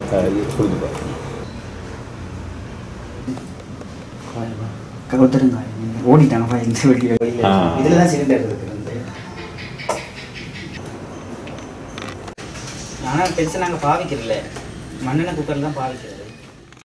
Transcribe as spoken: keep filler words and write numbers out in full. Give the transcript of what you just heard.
கொடுத்துப்பா கவுத்தருங்க ஓடிட்டாங்கப்பா இந்த வீடியோ இதில் தான் சிலிண்டர் இருக்குது ஆனால் பெருசாக நாங்கள் பாவிக்கிறதில்ல மண்ணெண்ணெய் குக்கரில் தான் பாவிக்கிறது